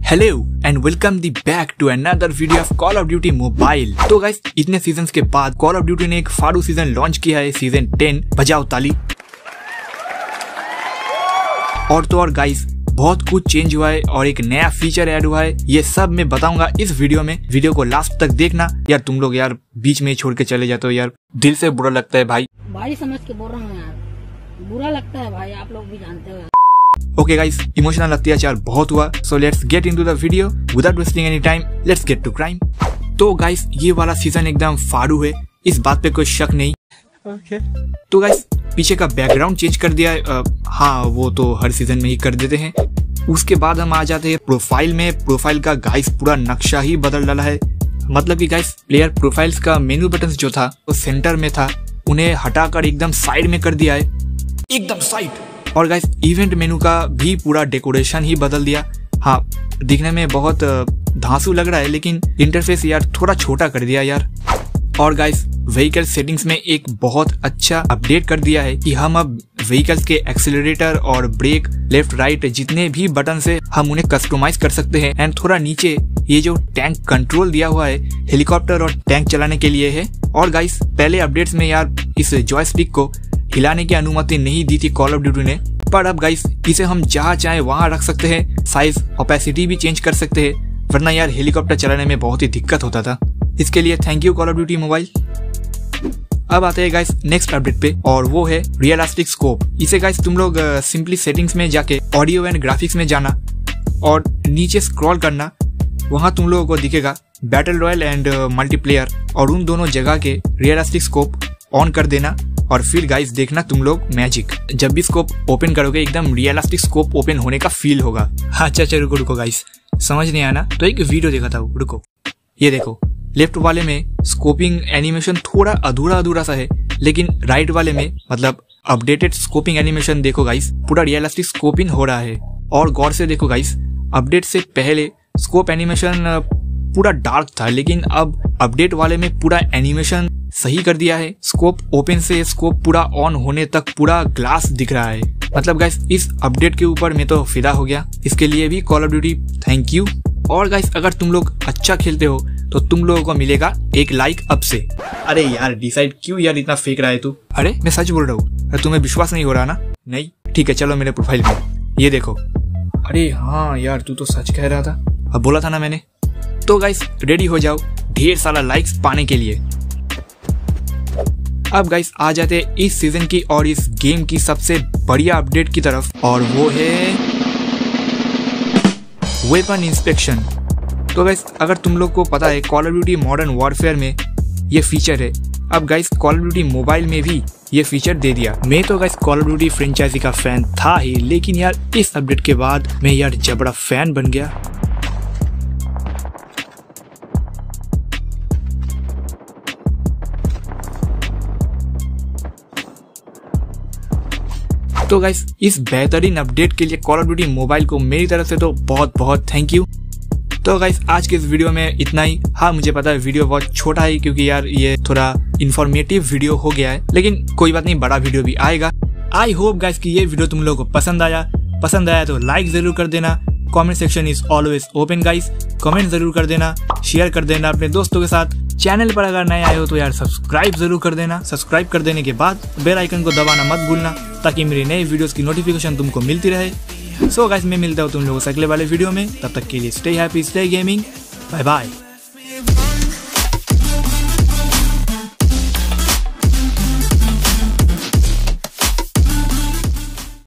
Hello and welcome the back to another video of call of duty mobile. तो guys इतने seasons के बाद call of duty ने एक फाड़ू सीजन लॉन्च किया है, सीजन 10। बजाओ ताली। और तो और गाइस बहुत कुछ चेंज हुआ है और एक नया फीचर ऐड हुआ है, ये सब मैं बताऊंगा इस वीडियो में। वीडियो को लास्ट तक देखना। यार तुम लोग यार बीच में छोड़ के चले जाते हो यार, दिल से बुरा लगता है भाई समझ के बोल रहा हूँ यार, बुरा लगता है भाई, आप लोग भी जानते हो। ओके गाइस, इमोशनल अत्याचार बहुत हुआ, so let's get into the video without wasting any time. Let's get to crime. तो गाइस ये वाला सीजन एकदम फाड़ू है, इस बात पे कोई शक नहीं। तो गाइस पीछे का बैकग्राउंड चेंज कर दिया है। हाँ वो तो हर सीजन में ही कर देते हैं। उसके बाद हम आ जाते हैं प्रोफाइल में। प्रोफाइल का गाइस पूरा नक्शा ही बदल डाला है। मतलब कि गाइस प्लेयर प्रोफाइल्स का मेनू बटन जो था वो सेंटर में था, उन्हें हटाकर एकदम साइड में कर दिया है, एकदम साइड। और गाइस इवेंट मेनू का भी पूरा डेकोरेशन ही बदल दिया। हाँ दिखने में बहुत धांसू लग रहा है, लेकिन इंटरफेस यार थोड़ा छोटा कर दिया यार। और गाइस व्हीकल सेटिंग्स में एक बहुत अच्छा अपडेट कर दिया है कि हम अब व्हीकल्स के एक्सीलरेटर और ब्रेक, लेफ्ट राइट जितने भी बटन से हम उन्हें कस्टमाइज कर सकते हैं। एंड थोड़ा नीचे ये जो टैंक कंट्रोल दिया हुआ है हेलीकॉप्टर और टैंक चलाने के लिए है। और गाइस पहले अपडेट्स में यार इस जॉयस्टिक को हिलाने की अनुमति नहीं दी थी कॉल ऑफ ड्यूटी ने, पर अब गाइस इसे हम जहाँ चाहे वहाँ रख सकते हैं। साइज ओपेसिटी भी चेंज कर सकते हैं, वरना यार हेलीकॉप्टर चलाने में बहुत ही दिक्कत होता था। इसके लिए thank you call of duty mobile. अब आते हैं गाइस नेक्स्ट अपडेट पे, और वो है रियलिस्टिक स्कोप। इसे गाइस तुम लोग सिंपली सेटिंग्स में जाके ऑडियो एंड ग्राफिक्स में जाना और नीचे स्क्रॉल करना, वहाँ तुम लोगों को दिखेगा बैटल रॉयल एंड मल्टीप्लेयर, और उन दोनों जगह के रियलिस्टिक स्कोप ऑन कर देना। और फिर गाइस देखना तुम लोग मैजिक, जब भी स्कोप ओपन करोगे एकदम रियलिस्टिक स्कोप ओपन होने का फील होगा। अच्छा रुको गाइस, समझ नहीं आया ना तो एक वीडियो देखा था, रुको। ये देखो लेफ्ट वाले में स्कोपिंग एनिमेशन थोड़ा अधूरा सा है, लेकिन राइट वाले में मतलब अपडेटेड स्कोपिंग एनिमेशन देखो गाइस, पूरा रियलिस्टिक स्कोपिंग हो रहा है। और गौर से देखो गाइस, अपडेट से पहले स्कोप एनिमेशन पूरा डार्क था, लेकिन अब अपडेट वाले में पूरा एनिमेशन सही कर दिया है। स्कोप ओपन से स्कोप पूरा ऑन होने तक पूरा ग्लास दिख रहा है। मतलब गाइस इस अपडेट के ऊपर मैं तो फिदा हो गया। इसके लिए भी call of duty thank you. और गाइस अगर तुम लोग अच्छा खेलते हो तो तुम लोगों को मिलेगा एक लाइक अब से। अरे यार डिसाइड क्यों यार इतना फेंक रहा है तू? अरे मैं सच बोल रहा हूँ, तुम्हें विश्वास नहीं हो रहा ना? नहीं ठीक है, चलो मेरे प्रोफाइल में ये देखो। अरे हाँ यार तू तो सच कह रहा था, अब बोला था ना मैंने। तो गाइस रेडी हो जाओ ढेर सारा लाइक्स पाने के लिए। अब गाइस आ जाते हैं इस सीजन की और इस गेम की सबसे बढ़िया अपडेट की तरफ, और वो है वेपन इंस्पेक्शन। तो गाइस अगर तुम लोग को पता है call of duty modern warfare में ये फीचर है, अब guys call of duty mobile में भी ये फीचर दे दिया। मैं तो guys call of duty franchise का फैन था ही, लेकिन यार इस अपडेट के बाद मैं यार जबड़ा फैन बन गया। तो गाइस इस बेहतरीन अपडेट के लिए कॉल ऑफ ड्यूटी मोबाइल को मेरी तरफ से तो बहुत बहुत थैंक यू। तो गाइस आज के इस वीडियो में इतना ही। हाँ मुझे पता है वीडियो बहुत छोटा है, क्योंकि यार ये थोड़ा इन्फॉर्मेटिव वीडियो हो गया है, लेकिन कोई बात नहीं, बड़ा वीडियो भी आएगा। आई होप गाइस कि ये वीडियो तुम लोगों को पसंद आया तो लाइक जरूर कर देना। Comment section is always open guys, comment जरूर कर देना, शेयर कर देना अपने दोस्तों के साथ। चैनल पर अगर नए आए हो तो यार सब्सक्राइब जरूर कर देना। सब्सक्राइब कर देने के बाद बेल आइकन को दबाना मत भूलना, ताकि मेरी नई वीडियोस की नोटिफिकेशन तुमको मिलती रहे। सो गाइस मैं मिलता हूँ तुम लोगों से अगले वाले वीडियो में, तब तक के लिए stay happy, stay gaming, bye bye.